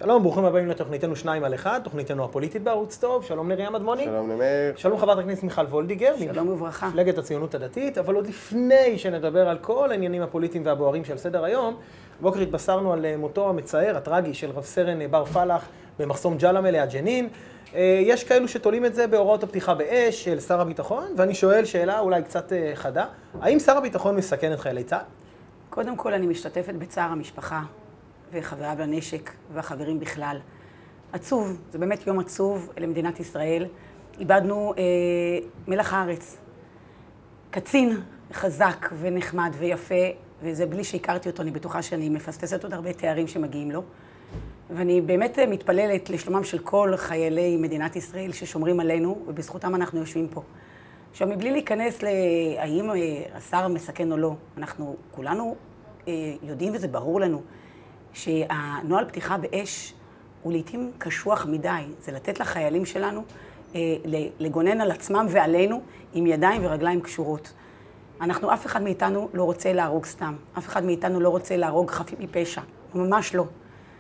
שלום, ברוכים הבאים לתוכניתנו 2 על 1, תוכניתנו הפוליטית בערוץ טוב. שלום לריה מדמוני. שלום למאיר. שלום חברת הכנסת מיכל וולדיגר. שלום וברכה. מפלגת הציונות הדתית, אבל עוד לפני שנדבר על כל העניינים הפוליטיים והבוערים של סדר היום, בוקר התבשרנו על מותו המצער, הטרגי של רב סרן בר פלח במחסום ג'למה ליד ג'נין. יש כאלו שתולים את זה בהוראות הפתיחה באש של שר הביטחון, ואני שואל שאלה אולי קצת חדה, האם שר הביטחון מסכן את חיילי צה"ל? קודם כל אני משתתפת בצער המשפחה וחבריו לנשק והחברים בכלל. עצוב, זה באמת יום עצוב למדינת ישראל. איבדנו מלח הארץ, קצין חזק ונחמד ויפה, וזה בלי שהכרתי אותו, אני בטוחה שאני מפספסת עוד הרבה תארים שמגיעים לו. ואני באמת מתפללת לשלומם של כל חיילי מדינת ישראל ששומרים עלינו, ובזכותם אנחנו יושבים פה. עכשיו, מבלי להיכנס להאם השר מסכן או לא, אנחנו כולנו יודעים וזה ברור לנו, שהנוהל פתיחה באש הוא לעתים קשוח מדי. זה לתת לחיילים שלנו לגונן על עצמם ועלינו עם ידיים ורגליים קשורות. אף אחד מאיתנו לא רוצה להרוג סתם. אף אחד מאיתנו לא רוצה להרוג חפים מפשע. ממש לא.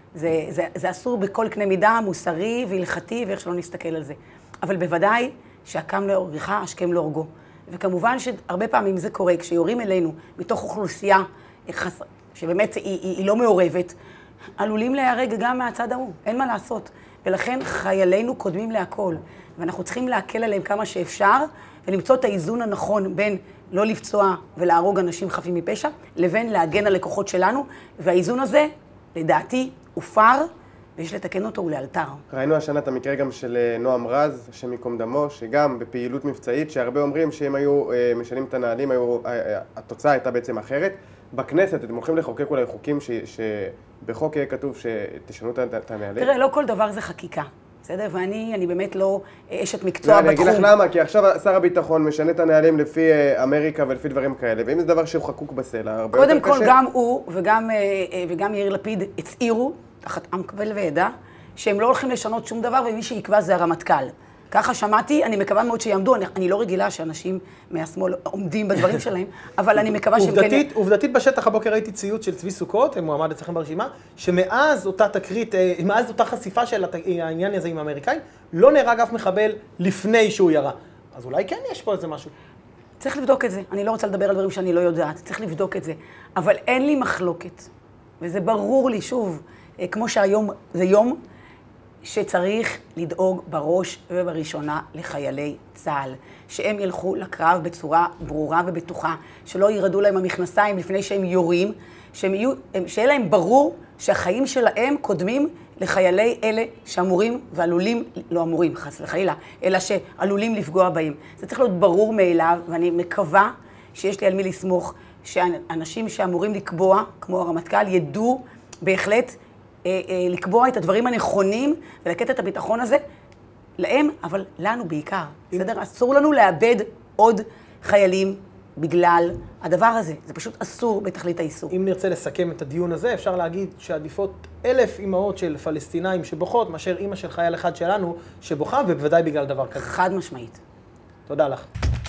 זה אסור בכל קנה מידה, מוסרי והלכתי, ואיך שלא נסתכל על זה. אבל בוודאי שהקם להורגך, השכם להורגו. וכמובן שהרבה פעמים זה קורה, כשיורים אלינו מתוך אוכלוסייה שבאמת היא לא מעורבת, עלולים להיהרג גם מהצד ההוא, אין מה לעשות. ולכן חיילינו קודמים להכל, ואנחנו צריכים להקל עליהם כמה שאפשר, ולמצוא את האיזון הנכון בין לא לפצוע ולהרוג אנשים חפים מפשע, לבין להגן על לקוחות שלנו, והאיזון הזה, לדעתי, הופר, ויש לתקן אותו ולאלתר. ראינו השנה את המקרה גם של נועם רז, השם ייקום דמו, שגם בפעילות מבצעית, שהרבה אומרים שהם היו משנים את הנהלים, התוצאה הייתה בעצם אחרת. בכנסת אתם הולכים לחוקק אולי חוקים שבחוק יהיה כתוב שתשנו את הנהלים? תראה, לא כל דבר זה חקיקה, בסדר? ואני באמת לא אשת מקצוע בתחום. אני אגיד לך למה, כי עכשיו שר הביטחון משנה את הנהלים לפי אמריקה ולפי דברים כאלה, ואם זה דבר שהוא חקוק בסלע, הרבה יותר קשה. קודם כל, גם הוא וגם יאיר לפיד הצהירו, תחת עם קבל ועדה, שהם לא הולכים לשנות שום דבר, ומי שיקבע זה הרמטכ"ל. ככה שמעתי, אני מקווה מאוד שיעמדו, אני לא רגילה שאנשים מהשמאל עומדים בדברים שלהם, אבל אני מקווה שהם כן... עובדתית בשטח הבוקר ראיתי ציוץ של צבי סוכות, מועמד אצלכם ברשימה, שמאז אותה תקרית, מאז אותה חשיפה של העניין הזה עם האמריקאים, לא נהרג אף מחבל לפני שהוא ירה. אז אולי כן יש פה איזה משהו. צריך לבדוק את זה. אני לא רוצה לדבר על דברים שאני לא יודעת, צריך לבדוק את זה. אבל אין לי מחלוקת, וזה ברור לי, שוב, כמו שהיום זה יום, שצריך לדאוג בראש ובראשונה לחיילי צה"ל, שהם ילכו לקרב בצורה ברורה ובטוחה, שלא ירדו להם המכנסיים לפני שהם יורים, שיהיה להם ברור שהחיים שלהם קודמים לחיילי אלה שאמורים ועלולים, לא אמורים חס וחלילה, אלא שעלולים לפגוע בהם. זה צריך להיות ברור מאליו, ואני מקווה שיש לי על מי לסמוך, שאנשים שאמורים לקבוע, כמו הרמטכ"ל, ידעו בהחלט לקבוע את הדברים הנכונים ולקט את הביטחון הזה להם, אבל לנו בעיקר. בסדר? אסור לנו לאבד עוד חיילים בגלל הדבר הזה. זה פשוט אסור בתכלית האיסור. אם נרצה לסכם את הדיון הזה, אפשר להגיד שעדיפות 1000 אמהות של פלסטינאים שבוכות, מאשר אמא של חייל אחד שלנו שבוכה, ובוודאי בגלל דבר כזה. חד משמעית. תודה לך.